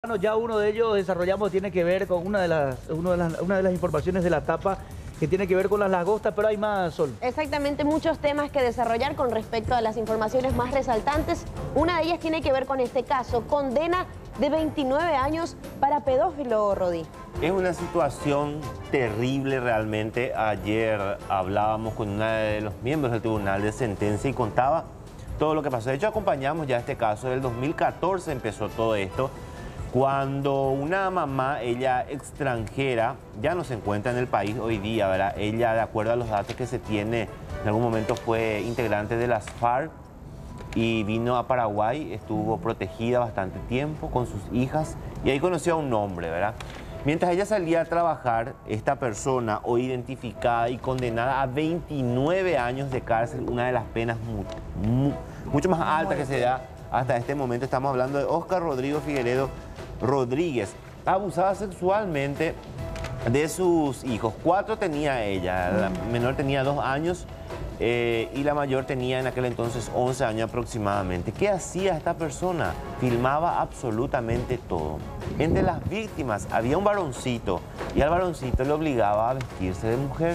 Bueno, ya uno de ellos desarrollamos, tiene que ver con una de las informaciones de la tapa que tiene que ver con las lagostas, pero hay más, Sol. Exactamente, muchos temas que desarrollar con respecto a las informaciones más resaltantes. Una de ellas tiene que ver con este caso, condena de 29 años para pedófilo, Rodi. Es una situación terrible realmente. Ayer hablábamos con uno de los miembros del Tribunal de Sentencia y contaba todo lo que pasó. De hecho, acompañamos ya este caso. Del 2014 empezó todo esto, cuando una mamá, ella extranjera, ya no se encuentra en el país hoy día, ¿verdad? Ella, de acuerdo a los datos que se tiene, en algún momento fue integrante de las FARC y vino a Paraguay, estuvo protegida bastante tiempo con sus hijas y ahí conoció a un hombre, ¿verdad? Mientras ella salía a trabajar, esta persona, hoy identificada y condenada a 29 años de cárcel, una de las penas mucho más altas que se da hasta este momento. Estamos hablando de Óscar Rodrigo Figueredo Rodríguez. Abusaba sexualmente de sus hijos. 4 tenía ella, la menor tenía 2 años y la mayor tenía en aquel entonces 11 años aproximadamente. ¿Qué hacía esta persona? Filmaba absolutamente todo. Entre las víctimas había un varoncito y al varoncito le obligaba a vestirse de mujer.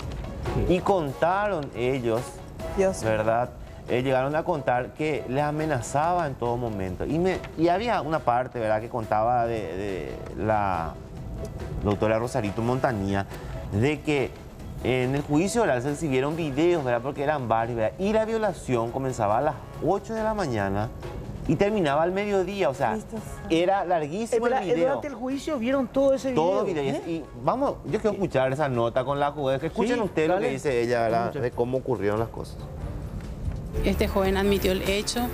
Y contaron ellos, ¿verdad? Llegaron a contar que les amenazaba en todo momento. Y había una parte, ¿verdad?, que contaba de la doctora Rosarito Montanía, de que en el juicio oral se exhibieron videos, ¿verdad?, porque eran varios, ¿verdad? Y la violación comenzaba a las 8 de la mañana y terminaba al mediodía, o sea, era larguísimo el video. Durante el juicio vieron todo ese video. Todo video. Y vamos, yo quiero escuchar esa nota con la jueza, que escuchen ustedes lo que dice ella, ¿verdad?, de cómo ocurrieron las cosas. Este joven admitió el hecho,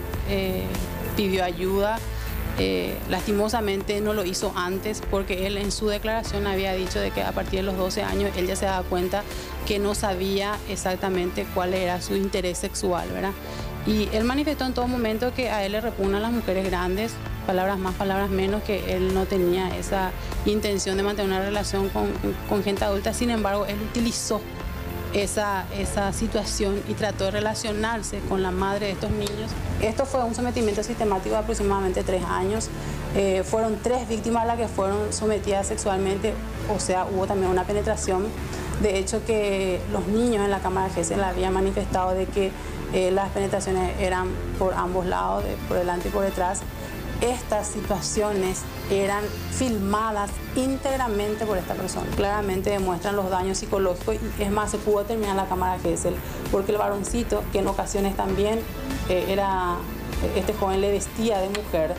pidió ayuda, lastimosamente no lo hizo antes porque él en su declaración había dicho de que a partir de los 12 años él ya se daba cuenta que no sabía exactamente cuál era su interés sexual, ¿verdad? Y él manifestó en todo momento que a él le repugnan las mujeres grandes, palabras más, palabras menos, que él no tenía esa intención de mantener una relación con gente adulta. Sin embargo, él utilizó esa situación y trató de relacionarse con la madre de estos niños. Esto fue un sometimiento sistemático de aproximadamente 3 años. Fueron 3 víctimas las que fueron sometidas sexualmente, o sea, hubo también una penetración. De hecho, que los niños en la cámara de GESEL habían manifestado de que las penetraciones eran por ambos lados, por delante y por detrás. Estas situaciones eran filmadas íntegramente por esta persona. Claramente demuestran los daños psicológicos y es más, se pudo terminar la cámara GESEL porque el varoncito, que en ocasiones también este joven le vestía de mujer,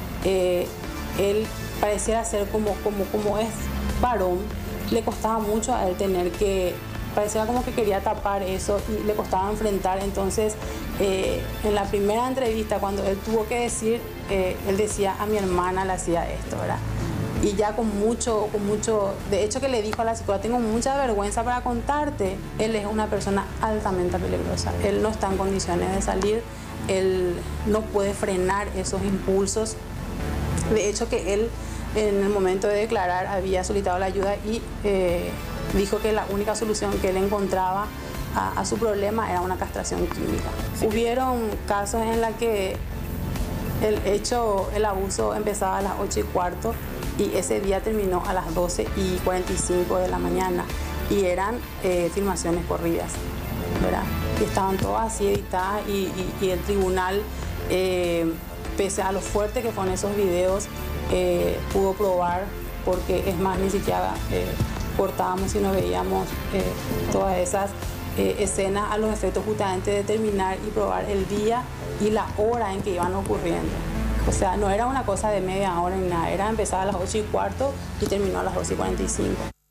él pareciera ser como es varón, le costaba mucho a él tener que, parecía como que quería tapar eso y le costaba enfrentar. Entonces, en la primera entrevista, cuando él tuvo que decir, él decía, a mi hermana le hacía esto, ¿verdad? Y ya con mucho, de hecho que le dijo a la psicóloga, tengo mucha vergüenza para contarte, él es una persona altamente peligrosa, él no está en condiciones de salir, él no puede frenar esos impulsos. De hecho que él, en el momento de declarar, había solicitado la ayuda y dijo que la única solución que él encontraba a su problema era una castración química. Hubieron casos en los que el abuso empezaba a las 8:15 y ese día terminó a las 12:45 de la mañana y eran filmaciones corridas, ¿verdad? Y estaban todas así editadas y el tribunal, pese a lo fuerte que fueron esos videos, pudo probar, porque es más, ni siquiera cortábamos y no veíamos todas esas escenas a los efectos justamente de determinar y probar el día y la hora en que iban ocurriendo. O sea, no era una cosa de media hora ni nada, era empezar a las 8:15 y terminó a las 12:45.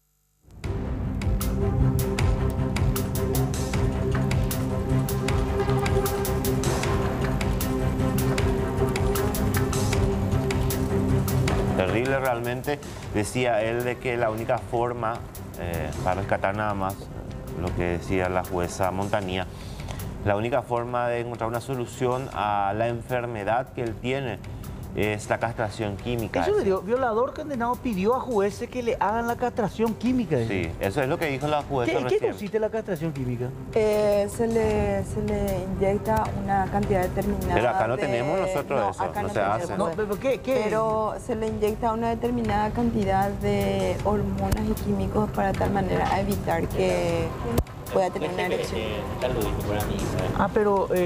Terrible realmente. Decía él de que la única forma, para rescatar nada más lo que decía la jueza Montanía, la única forma de encontrar una solución a la enfermedad que él tiene es la castración química. Eso le dio, violador condenado pidió a jueces que le hagan la castración química. Sí, eso es lo que dijo la jueza ¿Qué recién. consiste la castración química? Se le inyecta una cantidad determinada. Pero acá no tenemos nosotros eso, acá no se tenemos. hace. No, pero ¿qué? Pero se le inyecta una determinada cantidad de hormonas y químicos para tal manera a evitar que pueda tener una erección. Pero,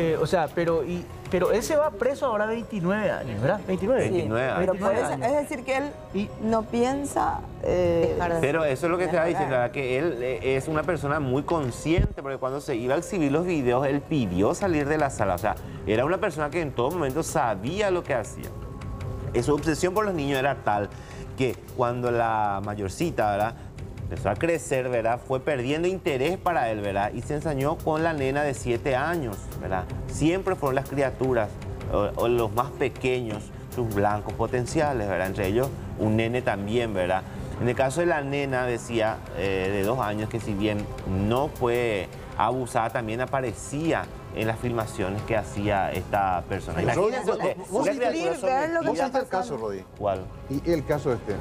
pero él se va preso ahora 29 años, ¿verdad? 29. Sí, 29 pero años. puede 29 ser- años. es decir que él Y- no piensa Pero eso es lo que estaba diciendo, ¿verdad? Que él es una persona muy consciente, porque cuando se iba a exhibir los videos, él pidió salir de la sala. O sea, era una persona que en todo momento sabía lo que hacía. Su obsesión por los niños era tal que cuando la mayorcita, ¿verdad?, empezó a crecer, ¿verdad?, fue perdiendo interés para él, ¿verdad?, y se ensañó con la nena de 7 años, ¿verdad? Siempre fueron las criaturas, o los más pequeños, sus blancos potenciales, ¿verdad? Entre ellos, un nene también, ¿verdad? En el caso de la nena, decía, de 2 años, que si bien no fue abusada, también aparecía en las filmaciones que hacía esta persona. Imagínense usted, vos una sí criatura querés ver lo que sometida- está ¿Vos viste el caso, Rodi? ¿Cuál? Y el caso este.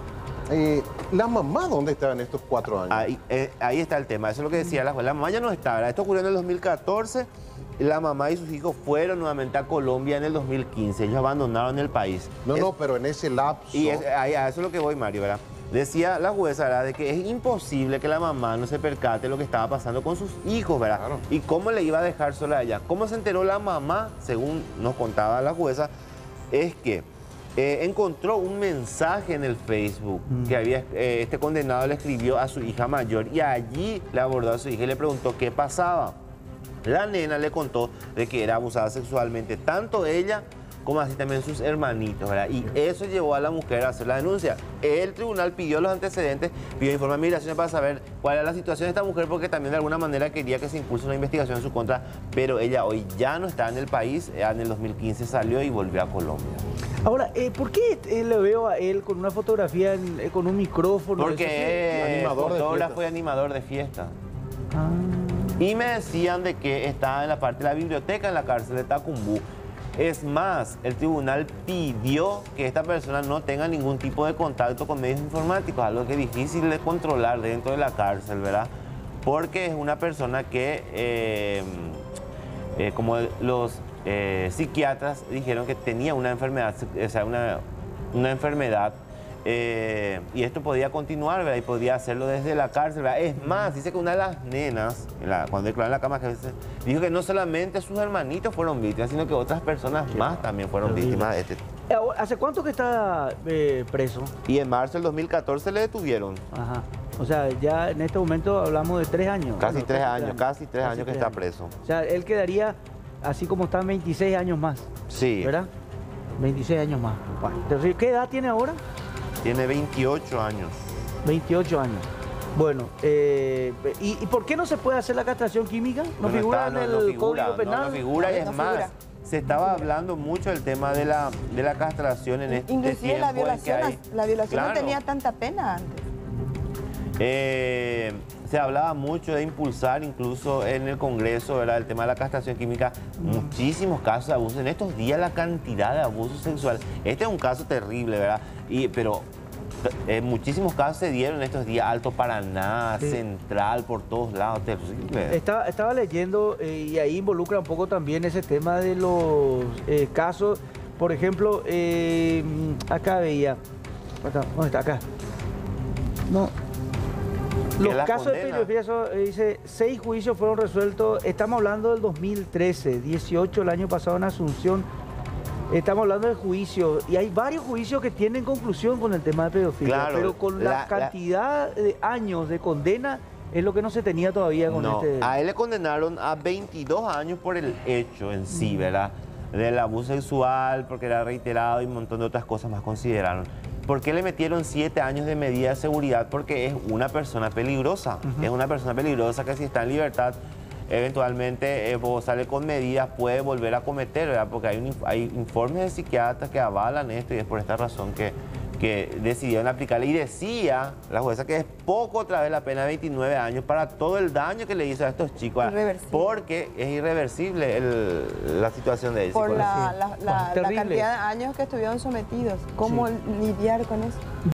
¿La mamá dónde estaba en estos 4 años? Ahí está el tema, eso es lo que decía la jueza. La mamá ya no estaba, ¿verdad? Esto ocurrió en el 2014, la mamá y sus hijos fueron nuevamente a Colombia en el 2015, ellos abandonaron el país. No, pero en ese lapso. Y a eso es lo que voy, Mario, ¿verdad? Decía la jueza, ¿verdad?, de que es imposible que la mamá no se percate de lo que estaba pasando con sus hijos, ¿verdad? Claro. Y cómo le iba a dejar sola a ella. ¿Cómo se enteró la mamá, según nos contaba la jueza? Es que encontró un mensaje en el Facebook que había, este condenado le escribió a su hija mayor y allí le abordó a su hija y le preguntó qué pasaba. La nena le contó de que era abusada sexualmente, tanto ella como así también sus hermanitos, ¿verdad? Y eso llevó a la mujer a hacer la denuncia. El tribunal pidió los antecedentes, pidió informe de migración para saber cuál era la situación de esta mujer, porque también de alguna manera quería que se impulse una investigación en su contra, pero ella hoy ya no está en el país, en el 2015 salió y volvió a Colombia. Ahora, ¿por qué le veo a él con una fotografía, con un micrófono? Porque es Animador de fotógrafo fiesta. y animador de fiesta. Ah. Y me decían de que estaba en la parte de la biblioteca en la cárcel de Tacumbú. Es más, el tribunal pidió que esta persona no tenga ningún tipo de contacto con medios informáticos, algo que es difícil de controlar dentro de la cárcel, ¿verdad? Porque es una persona que, como los psiquiatras dijeron que tenía una enfermedad, o sea, una enfermedad, y esto podía continuar, ¿verdad? Y podía hacerlo desde la cárcel, ¿verdad? Es más, dice que una de las nenas, cuando declaró en la cama, dijo que no solamente sus hermanitos fueron víctimas, sino que otras personas más también fueron víctimas de este. ¿Hace cuánto que está preso? Y en marzo del 2014 le detuvieron. Ajá. O sea, ya en este momento hablamos de 3 años. Casi Bueno, 3 años, casi tres años que tres está preso. O sea, él quedaría, así como están, 26 años más, Sí, ¿verdad? 26 años más. Bueno, entonces, ¿qué edad tiene ahora? tiene 28 años. 28 años. Bueno, ¿y por qué no se puede hacer la castración química? ¿No figura está, en no el figura, Código Penal? No figura, y es No más, figura. se estaba hablando mucho del tema de la castración en este Inclusive tiempo. la en que violación, hay- la violación Claro. no tenía tanta pena antes. Se hablaba mucho de impulsar incluso en el Congreso, ¿verdad?, el tema de la castración química, muchísimos casos de abuso. En estos días la cantidad de abuso sexual, este es un caso terrible, ¿verdad? Pero muchísimos casos se dieron en estos días, Alto Paraná, Sí. Central, por todos lados, terrible. Estaba leyendo y ahí involucra un poco también ese tema de los casos. Por ejemplo, acá veía. ¿Dónde está? Acá. No. Los las casos de condena. pedofilia, dice, 6 juicios fueron resueltos. Estamos hablando del 2013, 18 el año pasado en Asunción. Estamos hablando de juicios y hay varios juicios que tienen conclusión con el tema de pedofilia, Claro, pero con la cantidad de años de condena es lo que no se tenía todavía con No, este. a él le condenaron a 22 años por el hecho en sí, ¿verdad? Del abuso sexual, porque era reiterado y un montón de otras cosas más consideraron. ¿Por qué le metieron 7 años de medida de seguridad? Porque es una persona peligrosa. Es una persona peligrosa que si está en libertad, eventualmente sale con medidas, puede volver a cometer, ¿verdad? Porque hay informes de psiquiatras que avalan esto y es por esta razón que que decidieron aplicarle, y decía la jueza que es poco otra vez la pena de 29 años para todo el daño que le hizo a estos chicos, Irreversible. porque es irreversible la situación de ellos. Por la Terrible. cantidad de años que estuvieron sometidos. ¿Cómo lidiar con eso?